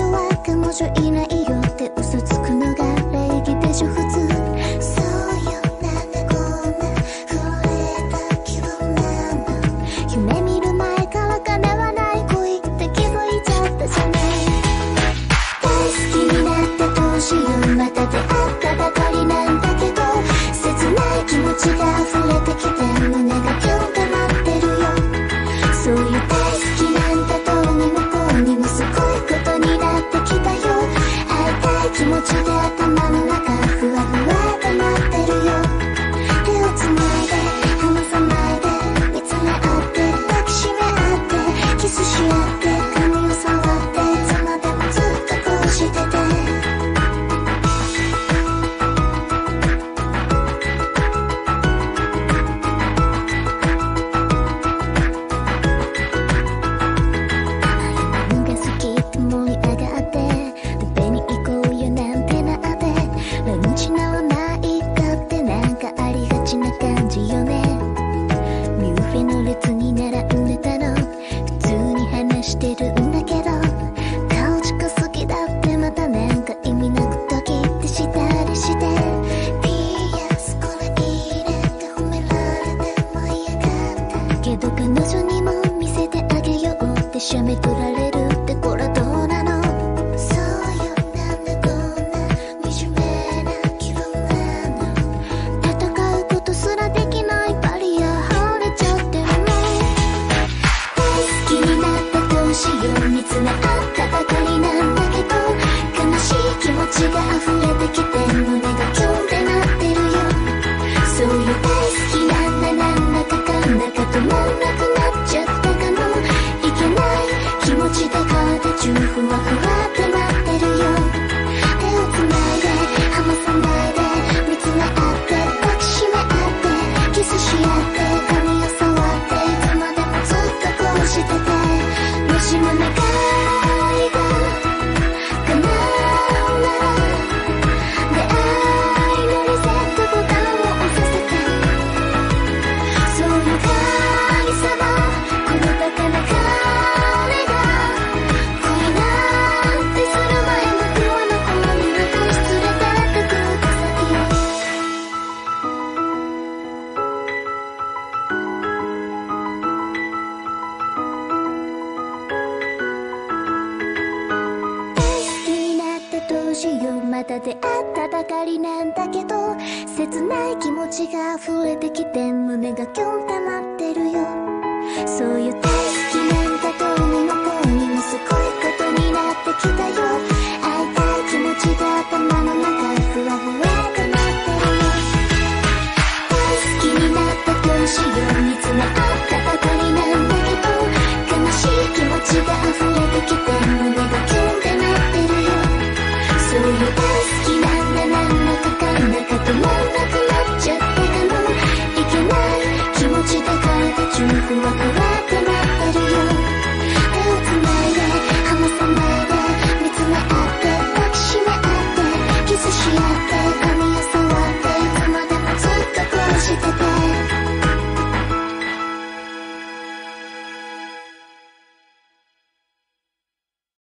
女は彼女いないよって嘘つくのが礼儀でしょ普通。そうよ、なんでこんな震えた気分なの。夢見る前から叶わない恋って気づいちゃったじゃない。大好きになってどうしよう、また出会ったばかりなんだけど、切ない気持ちが溢れてきて胸がキュンってなってるよ。そういう大好きなんだとに向こうにもすごいことになってきたよ。会いたい気持ちで頭の中ふわふわってなってるよ。手をつないで離さないで見つめ合って抱きしめ合ってキスし合って髪を触っていつまでもずっとこうしてて。写メ撮られるってこれどうなの。そうよ、なんでこんな惨めな気分なの。戦うことすらできないバリア張れちゃってるの。大好きになってどうしよう、見つめ合ったばかりなんだけど、悲しい気持ちが溢れてきて胸がキュンってなってるよ。そういう大好きなんだ、なんだかかんだか止まんなくなっちゃったかも。気持ちで体中ふわふわってなってるよ。手をつないで離さないで見つめ合って抱きしめ合ってキスし合って髪を触っていつまでもずっとこうしてて。もしも願いが叶うなら出会いのリセットボタンを押させて。そういう神様このバカな彼がまた出会ったばかりなんだけど、切ない気持ちが溢れてきて胸がキュンってなってるよ。そういう大好きなんだとに向こうにもすごいことになってきたよ。会いたい気持ちが頭の中ふわふわってなってるよ。大好きになってどうしよう、見つめ合ったばかりなんだけど、悲しい気持ちが溢れてきて胸がキュンってなってるよ。そういう大好きなんだ、なんだかかんだか止まんなくなっちゃったかも。いけない気持ちで体中ふわふわ